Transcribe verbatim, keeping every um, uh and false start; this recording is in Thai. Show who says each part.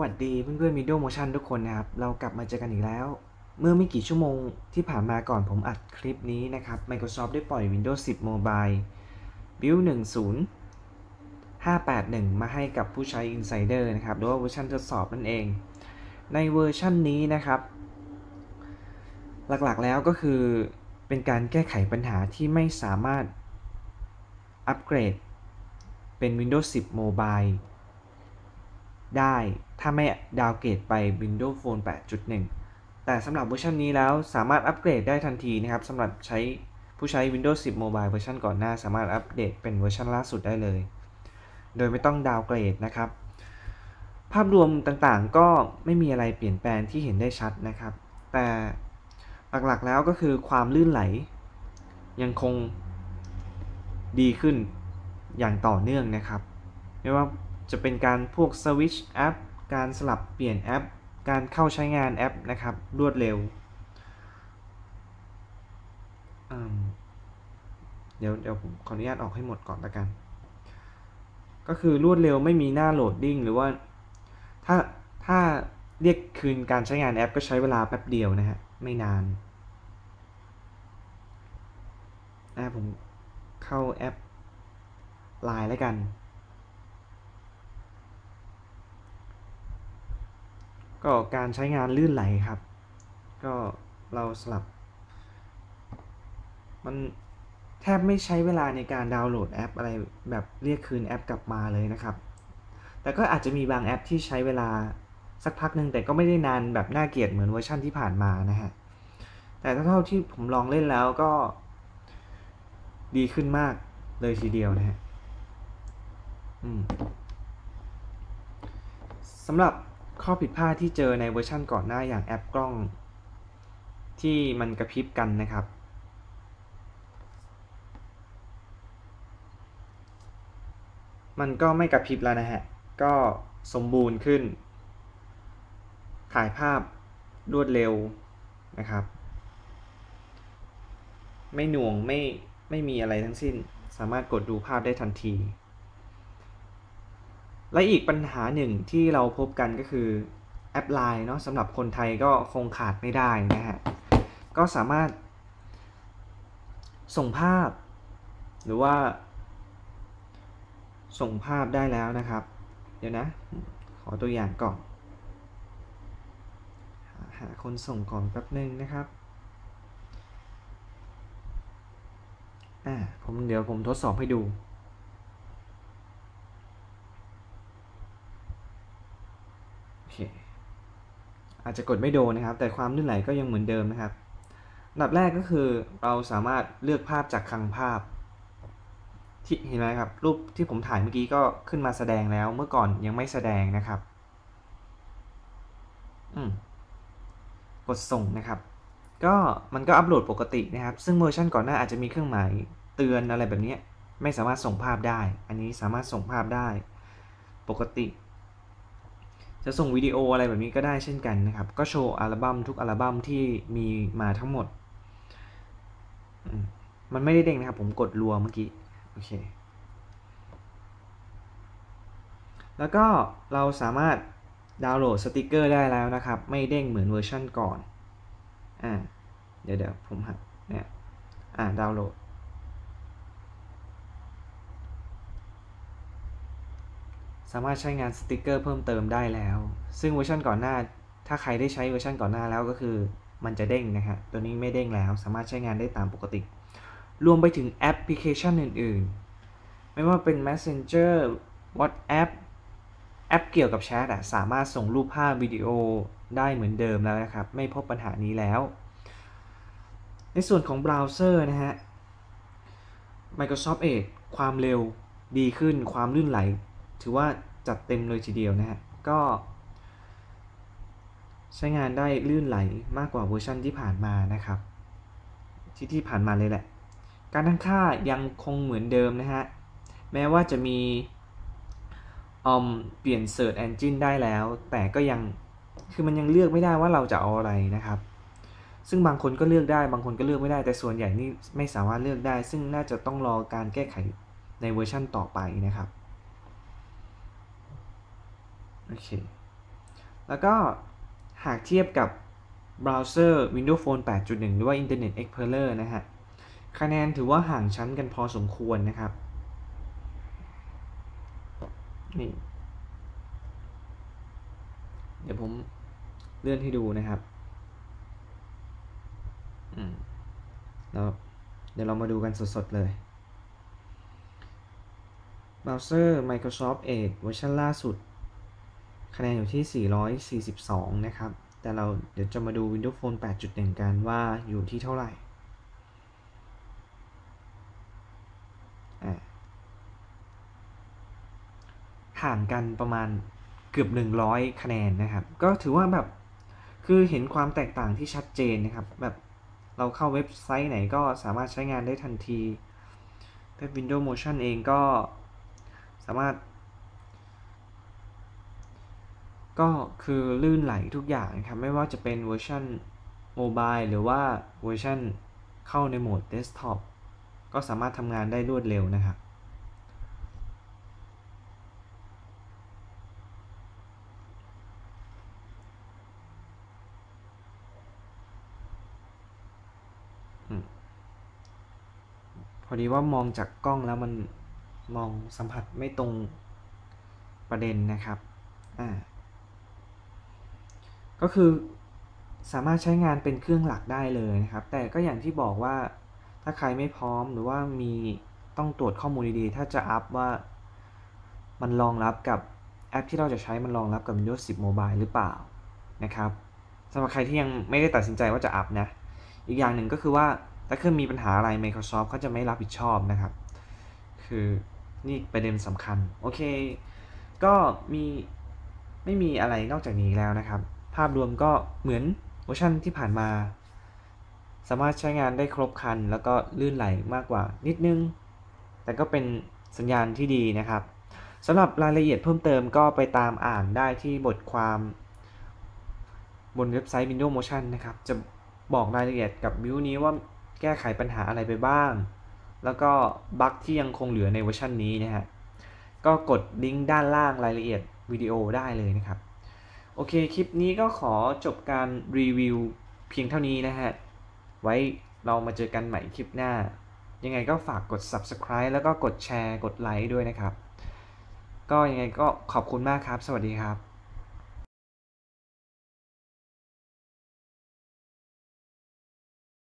Speaker 1: วัสดีเพื่อนๆ Windows Motion ทุกคนนะครับเรากลับมาเจอกันอีกแล้วเมื่อไม่กี่ชั่วโมงที่ผ่านมาก่อนผมอัดคลิปนี้นะครับ Microsoft ได้ปล่อย Windows สิบ Mobile Build หนึ่ง ศูนย์ ห้า แปด หนึ่ง มาให้กับผู้ใช้ Insider นะครับหรือว่าเวอร์ชันทดสอบนั่นเองในเวอร์ชันนี้นะครับหลักๆแล้วก็คือเป็นการแก้ไขปัญหาที่ไม่สามารถอัปเกรดเป็น Windows สิบ Mobileได้ถ้าไม่ดาวน์เกรดไป Windows Phone แปด จุด หนึ่ง แต่สำหรับเวอร์ชันนี้แล้วสามารถอัปเกรดได้ทันทีนะครับสำหรับใช้ผู้ใช้ Windows สิบ Mobile เวอร์ชันก่อนหน้าสามารถอัปเดตเป็นเวอร์ชันล่าสุดได้เลยโดยไม่ต้องดาวน์เกรดนะครับภาพรวมต่างๆก็ไม่มีอะไรเปลี่ยนแปลงที่เห็นได้ชัดนะครับแต่หลักๆแล้วก็คือความลื่นไหลยังคงดีขึ้นอย่างต่อเนื่องนะครับไม่ว่าจะเป็นการพวกสวิตช์แอปการสลับเปลี่ยนแอปการเข้าใช้งานแอปนะครับรวดเร็วเดี๋ยวเดี๋ยวผมขออนุญาตออกให้หมดก่อนละกันก็คือรวดเร็วไม่มีหน้าโหลดดิ้งหรือว่าถ้าถ้าเรียกคืนการใช้งานแอปก็ใช้เวลาแป๊บเดียวนะฮะไม่นานนะผมเข้าแอป ไลน์ แล้วกันก็การใช้งานลื่นไหลครับก็เราสลับมันแทบไม่ใช้เวลาในการดาวน์โหลดแอปอะไรแบบเรียกคืนแอปกลับมาเลยนะครับแต่ก็อาจจะมีบางแอปที่ใช้เวลาสักพักหนึ่งแต่ก็ไม่ได้นานแบบน่าเกลียดเหมือนเวอร์ชันที่ผ่านมานะฮะแต่เท่าที่ผมลองเล่นแล้วก็ดีขึ้นมากเลยทีเดียวนะฮะสำหรับข้อผิดพลาดที่เจอในเวอร์ชันก่อนหน้าอย่างแอปกล้องที่มันกระพริบกันนะครับมันก็ไม่กระพริบแล้วนะฮะก็สมบูรณ์ขึ้นถ่ายภาพรวดเร็วนะครับไม่หน่วงไม่ไม่มีอะไรทั้งสิ้นสามารถกดดูภาพได้ทันทีและอีกปัญหาหนึ่งที่เราพบกันก็คือแอป ไลน์ เนาะสำหรับคนไทยก็คงขาดไม่ได้นะฮะก็สามารถส่งภาพหรือว่าส่งภาพได้แล้วนะครับเดี๋ยวนะขอตัวอย่างก่อนหาคนส่งก่อนแป๊บนึงนะครับอ่าผมเดี๋ยวผมทดสอบให้ดูโอเคอาจจะกดไม่โดนนะครับแต่ความลื่นไหลก็ยังเหมือนเดิมนะครับอันดับแรกก็คือเราสามารถเลือกภาพจากคลังภาพที่เห็นไหมครับรูปที่ผมถ่ายเมื่อกี้ก็ขึ้นมาแสดงแล้วเมื่อก่อนยังไม่แสดงนะครับอืมกดส่งนะครับก็มันก็อัปโหลดปกตินะครับซึ่งเวอร์ชันก่อนหน้าอาจจะมีเครื่องหมายเตือนอะไรแบบนี้ไม่สามารถส่งภาพได้อันนี้สามารถส่งภาพได้ปกติจะส่งวิดีโออะไรแบบนี้ก็ได้เช่นกันนะครับก็โชว์อัลบั้มทุกอัลบั้มที่มีมาทั้งหมดมันไม่ได้เด้งนะครับผมกดรัวเมื่อกี้โอเคแล้วก็เราสามารถดาวน์โหลดสติกเกอร์ได้แล้วนะครับไม่เด้งเหมือนเวอร์ชันก่อนอ่าเดี๋ยวเดี๋ยวผมหาเนี่ยอ่าดาวน์โหลดสามารถใช้งานสติกเกอร์เพิ่มเติมได้แล้วซึ่งเวอร์ชันก่อนหน้าถ้าใครได้ใช้เวอร์ชันก่อนหน้าแล้วก็คือมันจะเด้งนะฮะตัวนี้ไม่เด้งแล้วสามารถใช้งานได้ตามปกติรวมไปถึงแอปพลิเคชันอื่นๆไม่ว่าเป็น Messenger WhatsApp แอปเกี่ยวกับแชทสามารถส่งรูปภาพวิดีโอได้เหมือนเดิมแล้วนะครับไม่พบปัญหานี้แล้วในส่วนของเบราว์เซอร์นะฮะ Microsoft Edge ความเร็วดีขึ้นความลื่นไหลถือว่าจัดเต็มเลยทีเดียวนะฮะก็ใช้งานได้ลื่นไหลมากกว่าเวอร์ชันที่ผ่านมานะครับที่ที่ผ่านมาเลยแหละการตั้งค่ายังคงเหมือนเดิมนะฮะแม้ว่าจะมีเปลี่ยน Search Engine ได้แล้วแต่ก็ยังคือมันยังเลือกไม่ได้ว่าเราจะเอาอะไรนะครับซึ่งบางคนก็เลือกได้บางคนก็เลือกไม่ได้แต่ส่วนใหญ่นี่ไม่สามารถเลือกได้ซึ่งน่าจะต้องรอการแก้ไขในเวอร์ชันต่อไปนะครับโอเคแล้วก็หากเทียบกับเบราว์เซอร์ Windows Phone แปดจุดหนึ่ง หรือว่า Internet Explorer นะฮะคะแนนถือว่าห่างชั้นกันพอสมควรนะครับนี่เดี๋ยวผมเลื่อนให้ดูนะครับอืมแล้วเดี๋ยวเรามาดูกันสดๆเลยเบราว์เซอร์ Microsoft Edge เวอร์ชันล่าสุดคะแนนอยู่ที่สี่ร้อยสี่สิบสองนะครับแต่เราเดี๋ยวจะมาดู Windows Phone แปดจุดหนึ่ง กันว่าอยู่ที่เท่าไหร่ห่างกันประมาณเกือบหนึ่งร้อยคะแนนนะครับก็ถือว่าแบบคือเห็นความแตกต่างที่ชัดเจนนะครับแบบเราเข้าเว็บไซต์ไหนก็สามารถใช้งานได้ทันทีเว็บ Windows Motion เองก็สามารถก็คือลื่นไหลทุกอย่างนะครับไม่ว่าจะเป็นเวอร์ชันโมบายหรือว่าเวอร์ชันเข้าในโหมดเดสก์ท็อปก็สามารถทำงานได้รวดเร็วนะครับพอดีว่ามองจากกล้องแล้วมันมองสัมผัสไม่ตรงประเด็นนะครับอ่าก็คือสามารถใช้งานเป็นเครื่องหลักได้เลยนะครับแต่ก็อย่างที่บอกว่าถ้าใครไม่พร้อมหรือว่ามีต้องตรวจข้อมูลดีๆถ้าจะอัพว่ามันรองรับกับแอปที่เราจะใช้มันรองรับกับ Windows สิบ Mobile หรือเปล่านะครับสำหรับใครที่ยังไม่ได้ตัดสินใจว่าจะอัพนะอีกอย่างหนึ่งก็คือว่าถ้าเครื่องมีปัญหาอะไร Microsoft เขาจะไม่รับผิดชอบนะครับคือนี่ประเด็นสำคัญโอเคก็มีไม่มีอะไรนอกจากนี้แล้วนะครับภาพรวมก็เหมือนเวอร์ชันที่ผ่านมาสามารถใช้งานได้ครบครันแล้วก็ลื่นไหลมากกว่านิดนึงแต่ก็เป็นสัญญาณที่ดีนะครับสำหรับรายละเอียดเพิ่มเติมก็ไปตามอ่านได้ที่บทความบนเว็บไซต์ Windows Motion นะครับจะบอกรายละเอียดกับบิวนี้ว่าแก้ไขปัญหาอะไรไปบ้างแล้วก็บั๊กที่ยังคงเหลือในเวอร์ชันนี้นะฮะก็กดลิงก์ด้านล่างรายละเอียดวิดีโอได้เลยนะครับโอเคคลิปนี้ก็ขอจบการรีวิวเพียงเท่านี้นะฮะไว้เรามาเจอกันใหม่คลิปหน้ายังไงก็ฝากกด ซับสไครบ์ แล้วก็กดแชร์กดไลค์ด้วยนะครับก็ยังไงก็ขอบคุณมากครับสวัสดีครับ